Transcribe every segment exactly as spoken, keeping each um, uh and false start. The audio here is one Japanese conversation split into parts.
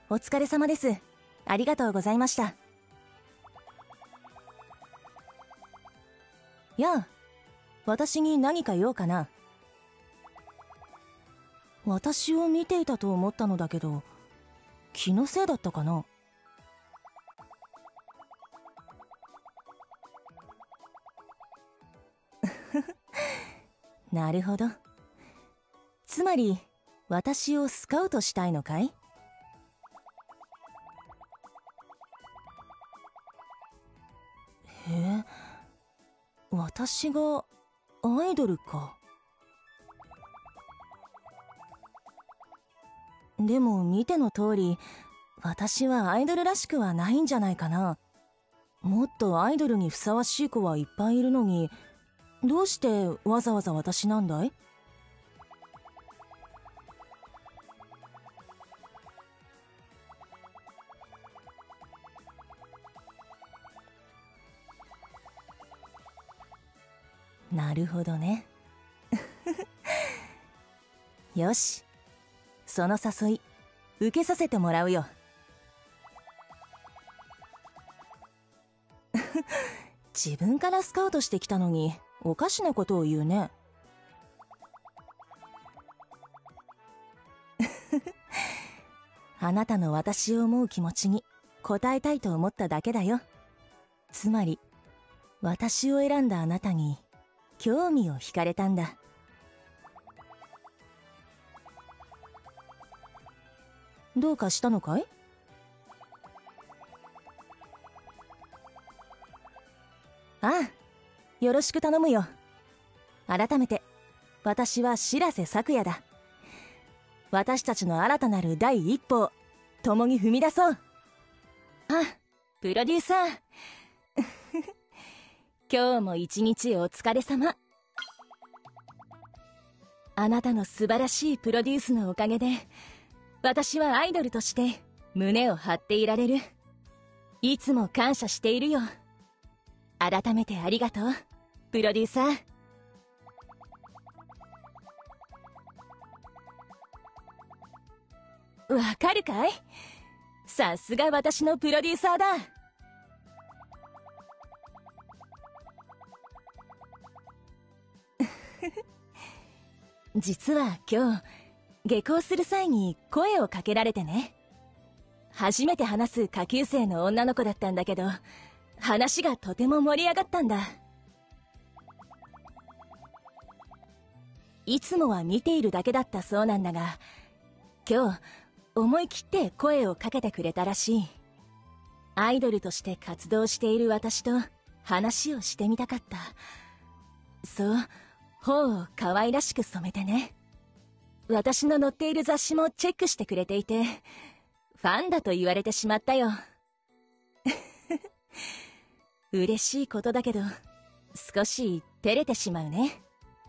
お疲れ様です。ありがとうございました。やあ、私に何か用かな。私を見ていたと思ったのだけど、気のせいだったかな。なるほど。つまり私をスカウトしたいのかい？へえ、私がアイドルか。でも見ての通り、私はアイドルらしくはないんじゃないかな。もっとアイドルにふさわしい子はいっぱいいるのに、どうしてわざわざ私なんだい？なるほどね。よし、その誘い受けさせてもらうよ。自分からスカウトしてきたのにおかしなことを言うね。あなたの私を思う気持ちに応えたいと思っただけだよ。つまり私を選んだあなたに興味を惹かれたんだ。どうかしたのかい？ああ、よろしく頼むよ。改めて私は白瀬咲夜だ。私たちの新たなる第一歩を共に踏み出そう。あ、プロデューサー。今日も一日お疲れ様。あなたの素晴らしいプロデュースのおかげで私はアイドルとして胸を張っていられる。いつも感謝しているよ。改めてありがとう、プロデューサー。わかるかい？さすが私のプロデューサーだ。実は今日下校する際に声をかけられてね。初めて話す下級生の女の子だったんだけど、話がとても盛り上がったんだ。いつもは見ているだけだったそうなんだが、今日思い切って声をかけてくれたらしい。アイドルとして活動している私と話をしてみたかった。そう、頬を可愛らしく染めてね。私の載っている雑誌もチェックしてくれていて、ファンだと言われてしまったよ。嬉しいことだけど少し照れてしまうね。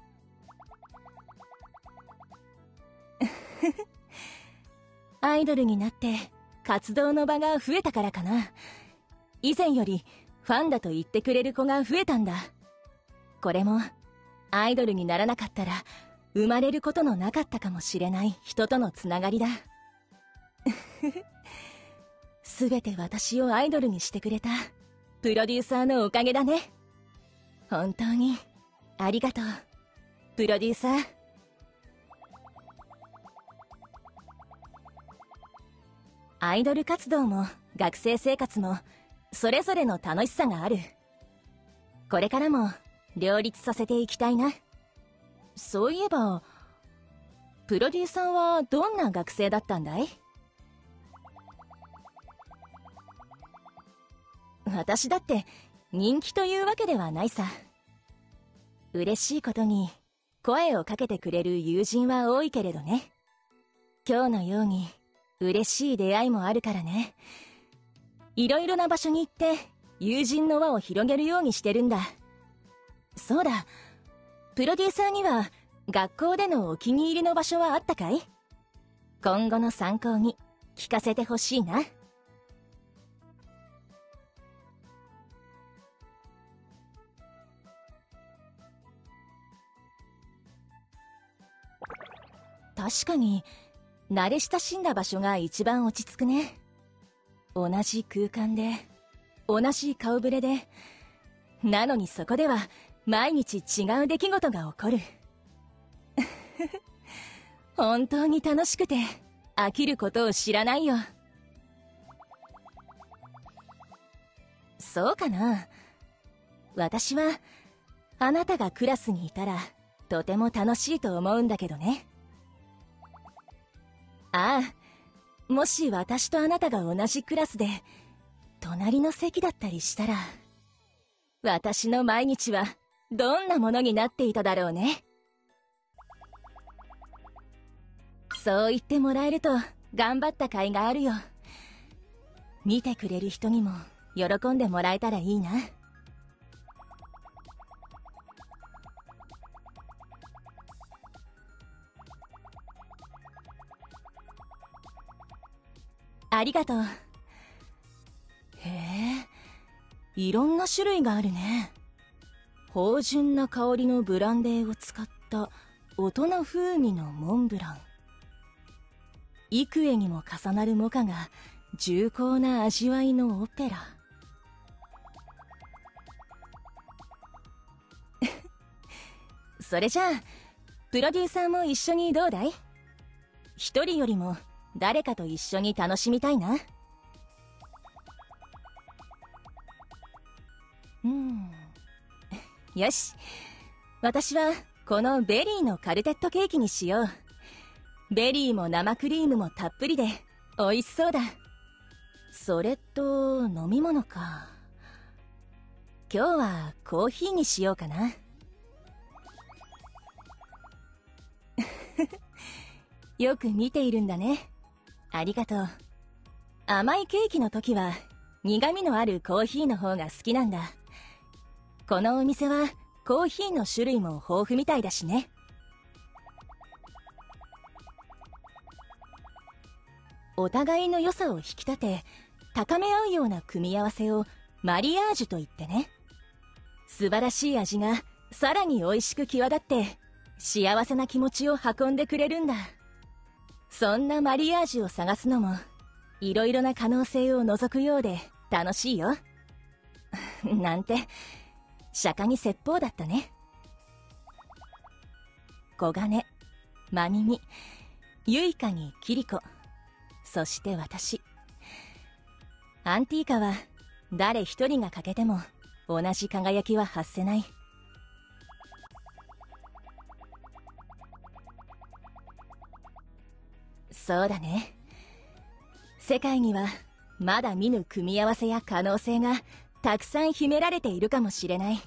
アイドルになって活動の場が増えたからかな。以前よりファンだと言ってくれる子が増えたんだ。これもアイドルにならなかったら生まれることのなかったかもしれない人とのつながりだ。すべて私をアイドルにしてくれたプロデューサーのおかげだね。本当にありがとう、プロデューサー。アイドル活動も学生生活もそれぞれの楽しさがある。これからも両立させていきたいな。そういえばプロデューサーはどんな学生だったんだい？私だって人気というわけではないさ。嬉しいことに声をかけてくれる友人は多いけれどね。今日のように嬉しい出会いもあるからね。いろいろな場所に行って友人の輪を広げるようにしてるんだ。そうだ、プロデューサーには学校でのお気に入りの場所はあったかい？今後の参考に聞かせてほしいな。確かに慣れ親しんだ場所が一番落ち着くね。同じ空間で、同じ顔ぶれで、なのにそこでは毎日違う出来事が起こる。本当に楽しくて飽きることを知らないよ。そうかな。私はあなたがクラスにいたらとても楽しいと思うんだけどね。ああ、もし私とあなたが同じクラスで隣の席だったりしたら、私の毎日はどんなものになっていただろうね。そう言ってもらえると頑張った甲斐があるよ。見てくれる人にも喜んでもらえたらいいな。ありがとう。へえ、いろんな種類があるね。芳醇な香りのブランデーを使った大人風味のモンブラン。幾重にも重なるモカが重厚な味わいのオペラ。それじゃあプロデューサーも一緒にどうだい？一人よりも誰かと一緒に楽しみたいな。うん、よし、私はこのベリーのカルテットケーキにしよう。ベリーも生クリームもたっぷりで美味しそうだ。それと飲み物か。今日はコーヒーにしようかな。よく見ているんだね。ありがとう。甘いケーキの時は苦味のあるコーヒーの方が好きなんだ。このお店はコーヒーの種類も豊富みたいだしね。お互いの良さを引き立て高め合うような組み合わせをマリアージュと言ってね。素晴らしい味がさらに美味しく際立って幸せな気持ちを運んでくれるんだ。そんなマリアージュを探すのもいろいろな可能性を除くようで楽しいよ。なんて釈迦に説法だったね。黄金、真耳、ユイカにキリコ、そして私。アンティーカは誰一人が欠けても同じ輝きは発せない。そうだね。世界にはまだ見ぬ組み合わせや可能性がたくさん秘められているかもしれない。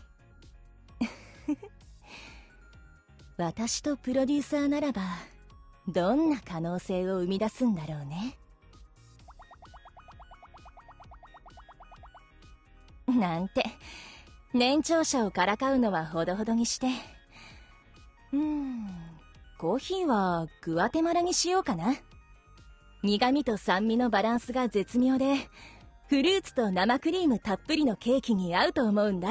私とプロデューサーならばどんな可能性を生み出すんだろうね。なんて年長者をからかうのはほどほどにして。うーん、コーヒーはグアテマラにしようかな。苦味と酸味のバランスが絶妙でフルーツと生クリームたっぷりのケーキに合うと思うんだ。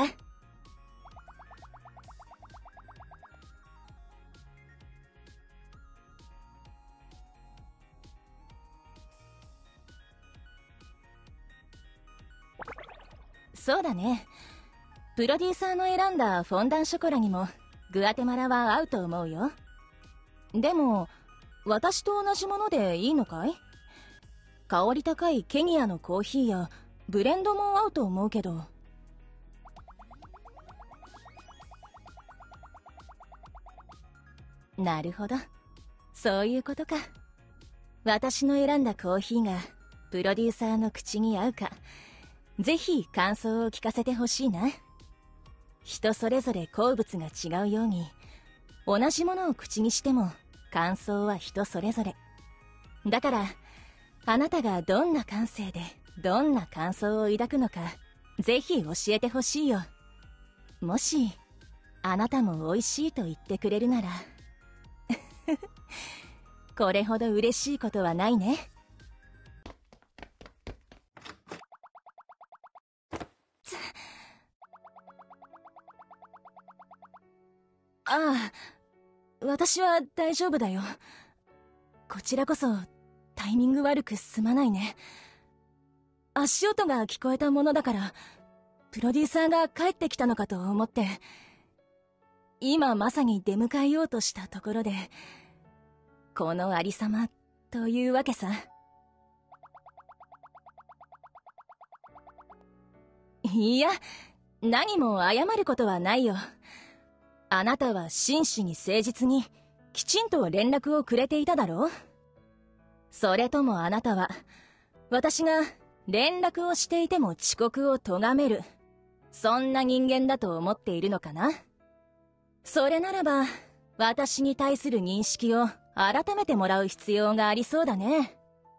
そうだね。プロデューサーの選んだフォンダンショコラにもグアテマラは合うと思うよ。でも私と同じものでいいのかい？香り高いケニアのコーヒーやブレンドも合うと思うけど。なるほど、そういうことか。私の選んだコーヒーがプロデューサーの口に合うか、ぜひ感想を聞かせてほしいな。人それぞれ好物が違うように、同じものを口にしても感想は人それぞれだから、あなたがどんな感性でどんな感想を抱くのか、ぜひ教えてほしいよ。もしあなたも美味しいと言ってくれるならこれほど嬉しいことはないね。ああ、私は大丈夫だよ。 こちらこそタイミング悪くすまないね。足音が聞こえたものだからプロデューサーが帰ってきたのかと思って今まさに出迎えようとしたところでこのありさまというわけさ。いや、何も謝ることはないよ。あなたは真摯に誠実にきちんと連絡をくれていただろう。それともあなたは私が連絡をしていても遅刻を咎めるそんな人間だと思っているのかな。それならば私に対する認識を改めてもらう必要がありそうだね。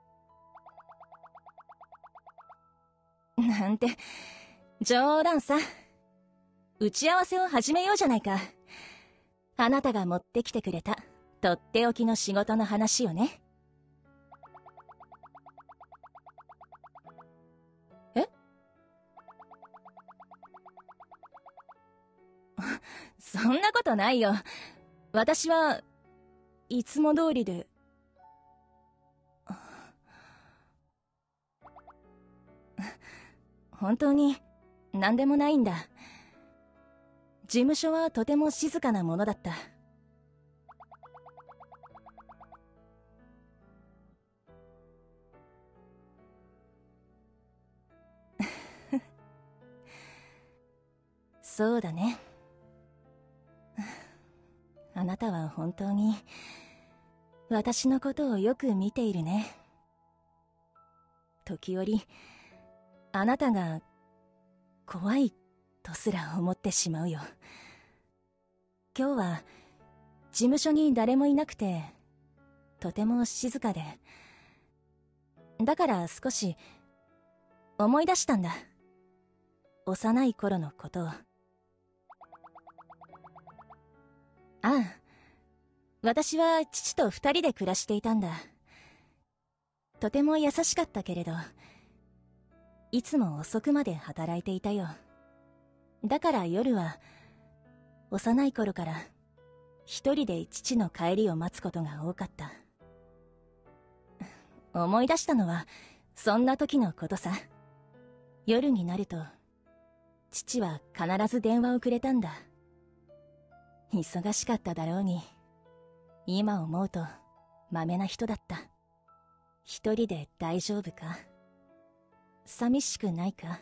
なんて冗談さ。打ち合わせを始めようじゃないか。あなたが持ってきてくれたとっておきの仕事の話よね。え？そんなことないよ。私はいつも通りで。本当に何でもないんだ。事務所はとても静かなものだった。そうだね。あなたは本当に私のことをよく見ているね。時折あなたが怖いとすら思ってしまうよ。今日は事務所に誰もいなくてとても静かで、だから少し思い出したんだ、幼い頃のことを。ああ、私は父と二人で暮らしていたんだ。とても優しかったけれどいつも遅くまで働いていたよ。だから夜は幼い頃から一人で父の帰りを待つことが多かった。思い出したのはそんな時のことさ。夜になると父は必ず電話をくれたんだ。忙しかっただろうに今思うとまめな人だった。一人で大丈夫か？寂しくないか？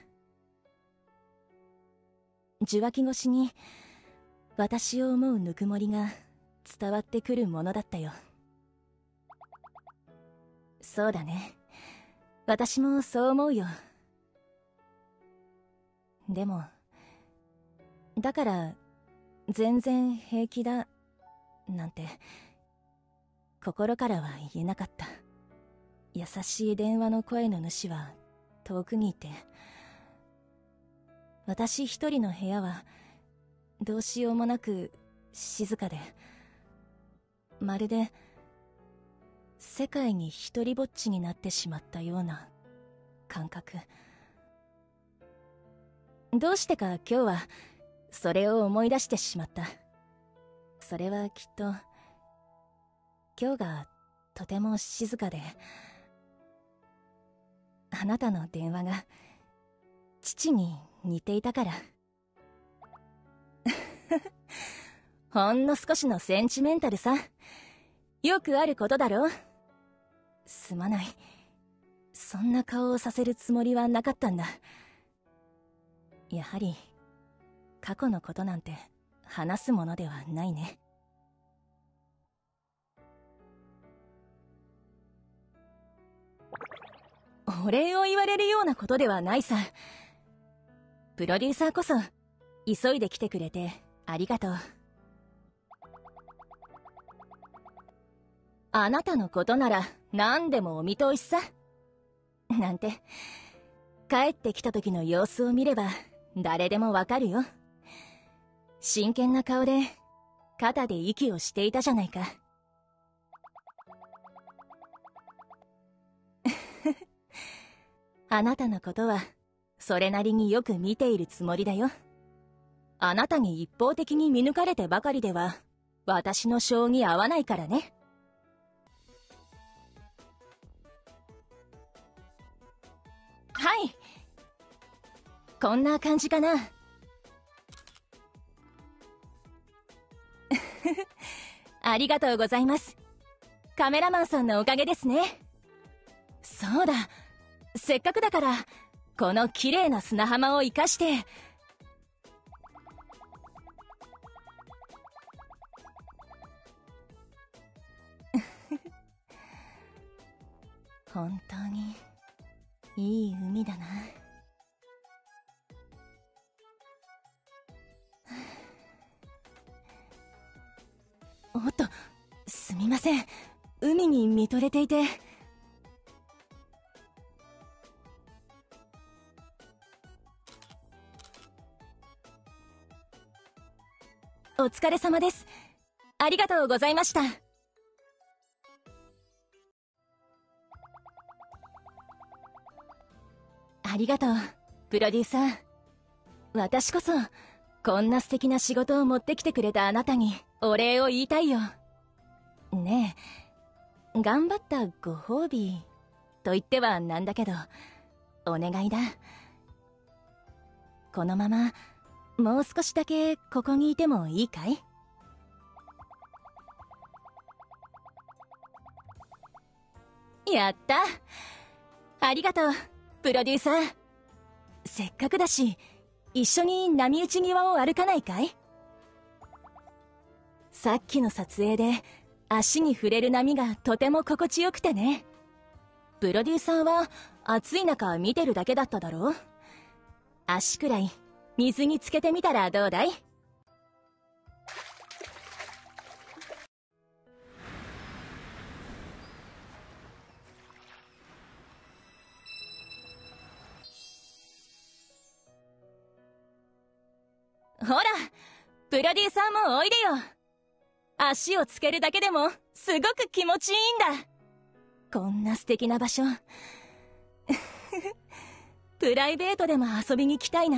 受話器越しに私を思うぬくもりが伝わってくるものだったよ。そうだね、私もそう思うよ。でもだから全然平気だなんて心からは言えなかった。優しい電話の声の主は遠くにいて、私一人の部屋はどうしようもなく静かで、まるで世界に一人ぼっちになってしまったような感覚。どうしてか今日はそれを思い出してしまった。それはきっと今日がとても静かで、あなたの電話が父に似ていたから。ほんの少しのセンチメンタルさ。よくあることだろう。すまない、そんな顔をさせるつもりはなかったんだ。やはり過去のことなんて話すものではないね。お礼を言われるようなことではないさ。プロデューサーこそ急いで来てくれてありがとう。あなたのことなら何でもお見通しさ。なんて帰ってきた時の様子を見れば誰でもわかるよ。真剣な顔で肩で息をしていたじゃないか。あなたのことはそれなりによく見ているつもりだよ。あなたに一方的に見抜かれてばかりでは私の性に合わないからね。 こんな感じかな。ありがとうございます。カメラマンさんのおかげですね。そうだ、せっかくだからこの綺麗な砂浜を生かして本当にいい海だな。おっと、すみません、海に見とれていて。お疲れ様です。ありがとうございました。ありがとう、プロデューサー。私こそこんな素敵な仕事を持ってきてくれたあなたにお礼を言いたいよ。ねえ、頑張ったご褒美と言ってはなんだけど、お願いだ。このままもう少しだけここにいてもいいかい？やった。ありがとう、プロデューサー。せっかくだし一緒に波打ち際を歩かないかい？さっきの撮影で足に触れる波がとても心地よくてね。プロデューサーは暑い中見てるだけだっただろう。足くらい水につけてみたらどうだい？ほら、プロデューサーもおいでよ。足をつけるだけでもすごく気持ちいいんだ。こんな素敵な場所プライベートでも遊びに来たいな。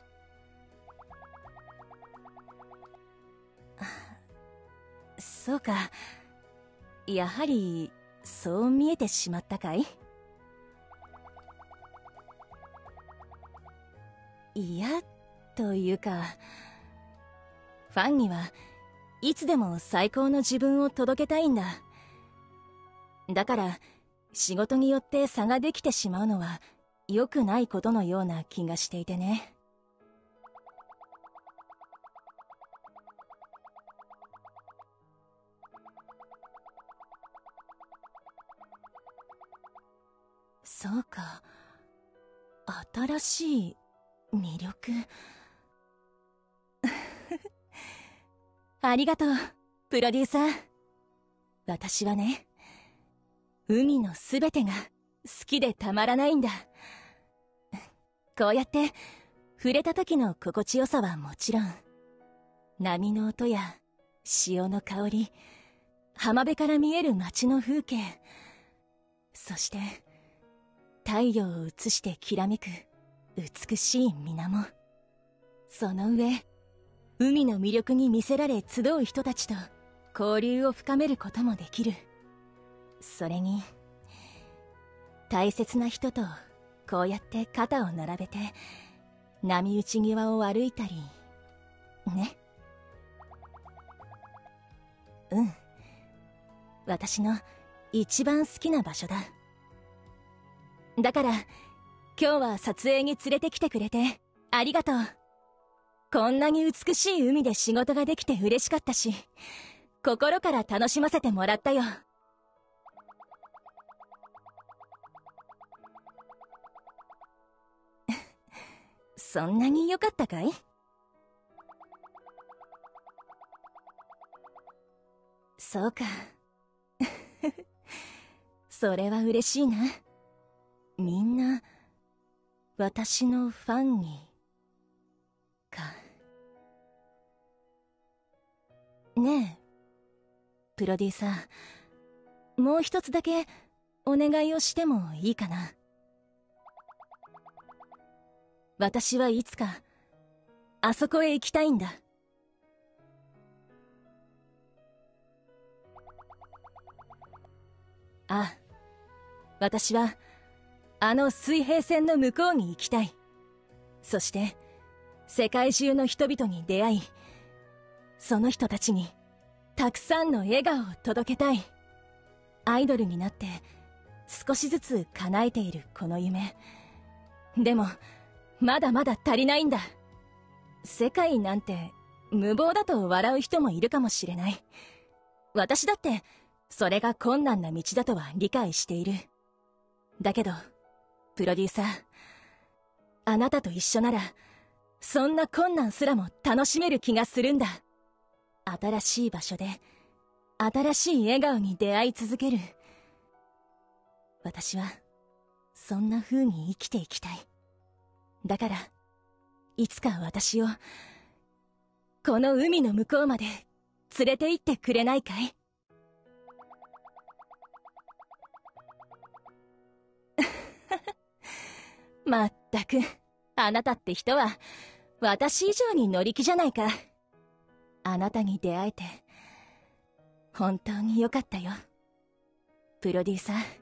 そうか、やはりそう見えてしまったかい？いやというか、ファンにはいつでも最高の自分を届けたいんだ。だから仕事によって差ができてしまうのは良くないことのような気がしていてね。そうか、新しい魅力ありがとう、プロデューサー。私はね、海のすべてが好きでたまらないんだ。こうやって触れた時の心地よさはもちろん、波の音や潮の香り、浜辺から見える街の風景、そして太陽を映してきらめく美しい水面、その上海の魅力に魅せられ集う人たちと交流を深めることもできる。それに大切な人とこうやって肩を並べて波打ち際を歩いたりね。うん、私の一番好きな場所だ。だから今日は撮影に連れてきてくれてありがとう。こんなに美しい海で仕事ができて嬉しかったし、心から楽しませてもらったよ。そんなに良かったかい？そうかそれは嬉しいな。みんな私のファンにか。ねえプロデューサー、もう一つだけお願いをしてもいいかな。私はいつかあそこへ行きたいんだ。ああ、私はあの水平線の向こうに行きたい。 そして世界中の人々に出会い、その人たちにたくさんの笑顔を届けたい。アイドルになって少しずつ叶えているこの夢。でもまだまだ足りないんだ。世界なんて無謀だと笑う人もいるかもしれない。私だってそれが困難な道だとは理解している。だけどプロデューサー、あなたと一緒ならそんな困難すらも楽しめる気がするんだ。新しい場所で新しい笑顔に出会い続ける。私はそんな風に生きていきたい。だからいつか私をこの海の向こうまで連れて行ってくれないかい？まったく、あなたって人は私以上に乗り気じゃないか。あなたに出会えて本当によかったよ、プロデューサー。